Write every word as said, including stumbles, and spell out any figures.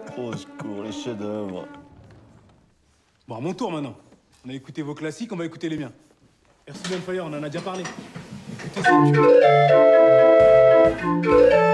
Au secours, les chefs-d'œuvre. Bon, à mon tour maintenant. On a écouté vos classiques, on va écouter les miens. Merci Bonfire, on en a déjà parlé. Écoutez, c'est une tuerie.